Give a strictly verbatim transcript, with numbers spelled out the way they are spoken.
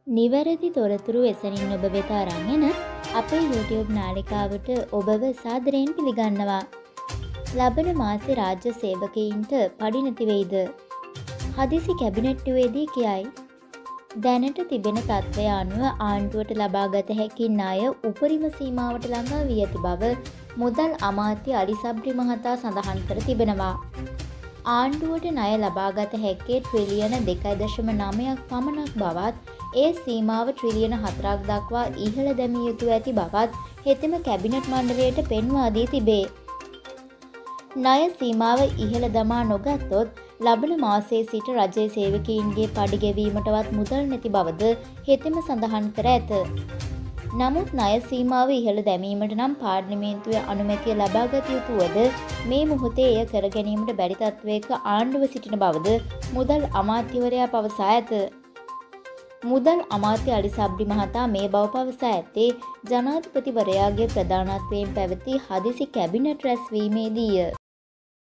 නිවැරදි තොරතුරු එසැනින් ඔබ වෙත අරන් එන අපේ YouTube නාලිකාවට ඔබව සාදරයෙන් පිළිගන්නවා. ලබන මාසේ රාජ්‍ය සේවකයින්ට පඩි නැති වෙයිද? හදිසි කැබිනට්ටුවේදී කියයි. දැනට තිබෙන තත්ත්වය අනුව ආණ්ඩුවට ලබාගත හැකි ණය උපරිම සීමාවට ළඟා වී ඇති බව මුදල් අමාත්‍ය අලි සබ්රි මහතා සඳහන් කර තිබෙනවා. ආණ්ඩුවට ණය ලබාගත හැක්කේ ට්‍රිලියන දෙකයි දශම නවයක් පමණක් බවත් ඒ සීමාව ට්‍රිලියන හතරක් දක්වා ඉහළ දැමිය යුතු ඇති බවත් හෙතෙම කැබිනට් මණ්ඩලයට පෙන්වා දී තිබේ. ණය සීමාව ඉහළ දමා නොගත්තොත් ලබන මාසයේ සිට රජයේ සේවකයින්ගේ පඩි ගෙවීමටවත් මුදල් නැති බවද හෙතෙම සඳහන් කර ඇත. නමුත් ණය සීමාව ඉහළ දැමීමට නම් පාර්ලිමේන්තුවේ අනුමැතිය ලබාගත යුතු වද මේ මොහොතේ එය කර ගැනීමට බැරි තත්ත්වයක ආණ්ඩුව සිටින බවද මුදල් අමාත්‍යවරයා පවසා ඇත. මුදල් අමාත්‍ය අලි සබ්රි මහතා මේ බව පවසා ඇත්තේ ජනාධිපතිවරයාගේ ප්‍රධානත්වයෙන් පැවති හදිසි කැබිනට් රැස්වීමේදීය.